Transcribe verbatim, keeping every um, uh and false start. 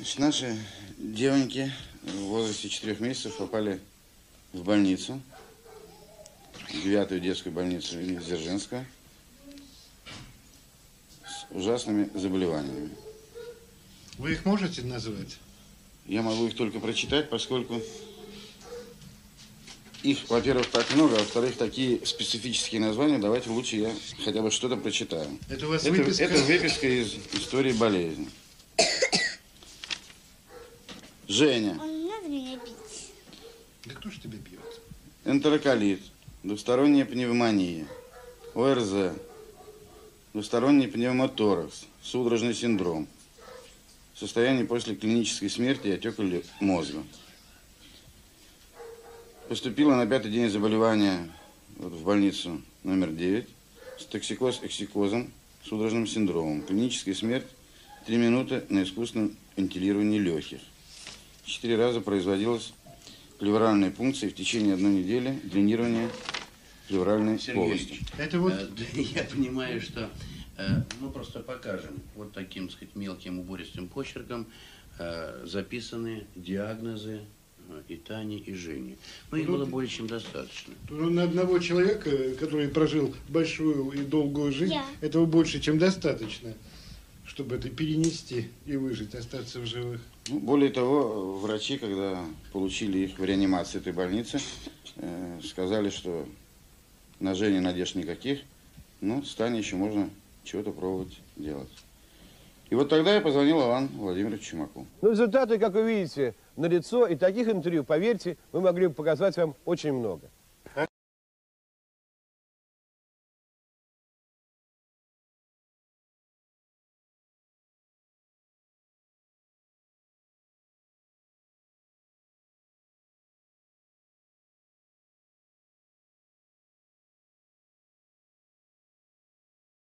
Значит, наши девоньки в возрасте четырех месяцев попали в больницу, в девятую детскую больницу имени Дзержинского, с ужасными заболеваниями. Вы их можете назвать? Я могу их только прочитать, поскольку их, во-первых, так много, а во-вторых, такие специфические названия. Давайте лучше я хотя бы что-то прочитаю. Это у вас это, выписка? Это выписка из истории болезни. Женя. Он не надо меня бить. Да кто ж тебя бьет? Энтероколит, двусторонняя пневмония, ОРЗ, двусторонний пневмоторакс, судорожный синдром, состояние после клинической смерти и отека мозга. Поступила на пятый день заболевания вот, в больницу номер девять с токсикоз-эксикозом, судорожным синдромом. Клиническая смерть, три минуты на искусственном вентилировании легких. Четыре раза производилась плевральная пункция в течение одной недели дренирования плевральной полости. Это вот... э, я понимаю, что э, мы просто покажем вот таким, так сказать, мелким убористым почерком э, записаны диагнозы и Тани, и Жени. Но их было более чем достаточно. На одного человека, который прожил большую и долгую жизнь, Я. этого больше, чем достаточно, чтобы это перенести и выжить, остаться в живых. Ну, более того, врачи, когда получили их в реанимации этой больницы, э, сказали, что на Жене надежд никаких, но с Таней еще можно чего-то пробовать делать. И вот тогда я позвонил Ивану Владимировичу Чумаку. Ну, результаты, как вы видите, налицо, и таких интервью, поверьте, мы могли бы показать вам очень много.